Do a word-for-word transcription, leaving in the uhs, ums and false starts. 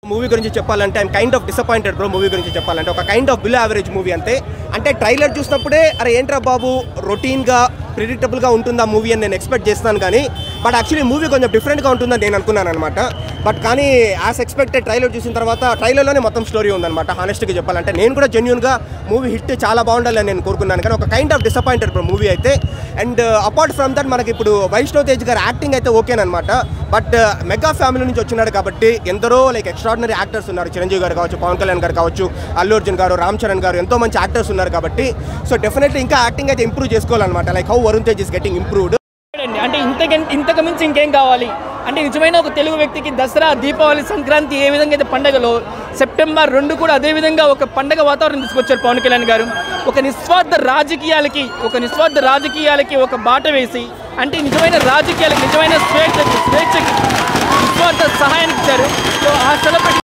Movie గురించి చెప్పాలంటే I'm kind of disappointed bro. Movie గురించి చెప్పాలంటే ఒక kind of below average movie అంతే. అంటే ట్రైలర్ చూసినప్పుడే అరే ఏంట్రా బాబు రొటీన్గా ప్రిడిక్టబుల్గా ఉంటుందా మూవీ అని నేను ఎక్స్పెక్ట్ చేస్తాను, కానీ బట్ యాక్చువల్లీ మూవీ కొంచెం డిఫరెంట్గా ఉంటుందని నేను అనుకున్నాను అనమాట. బట్ కానీ యాజ్ ఎక్స్పెక్టెడ్ ట్రైలర్ చూసిన తర్వాత ట్రైలర్లోనే మొత్తం స్టోరీ ఉందన్నమాట. హానెస్ట్గా చెప్పాలంటే నేను కూడా జెన్యూన్గా మూవీ హిట్ చాలా బాగుండాలని నేను కోరుకున్నాను, కానీ ఒక kind of disappointed bro movie అయితే. అండ్ అపార్ట్ ఫ్రమ్ దట్ మనకి ఇప్పుడు వైష్ణవ్ తేజ్ గారు యాక్టింగ్ అయితే ఓకేనమాట. బట్ మెగా ఫ్యామిలీ నుంచి వచ్చినాడు కాబట్టి ఎందరో లైక్ ఎక్స్ట్రాడినరీ యాక్టర్స్ ఉన్నారు. చిరంజీవి గారు కావచ్చు, పవన్ కళ్యాణ్ గారు కావచ్చు, అల్లు అర్జున్ గారు, రామ్ చరణ్ గారు, ఎంతో మంచి యాక్టర్స్ ఉన్నారు కాబట్టి సో డెఫినెట్లీ ఇంకా యాక్టింగ్ అయితే ఇంప్రూవ్ చేసుకోవాలన్నమాట. Like how Varun Tej is getting improved. అంటే ఇంతకు ఇంతకు మించి ఇంకేం కావాలి అంటే నిజమైన ఒక తెలుగు వ్యక్తికి దసరా, దీపావళి, సంక్రాంతి ఏ విధంగా అయితే పండుగలో సెప్టెంబర్ రెండు కూడా అదేవిధంగా ఒక పండగ వాతావరణం తీసుకొచ్చారు పవన్ కళ్యాణ్ గారు. ఒక నిస్వార్థ రాజకీయాలకి ఒక నిస్వార్థ రాజకీయాలకి ఒక బాట వేసి అంటే నిజమైన రాజకీయాలకి నిజమైన స్వేచ్ఛకి స్వేచ్ఛకి నిస్వార్థ సహాయానికి ఇచ్చారు. సో ఆ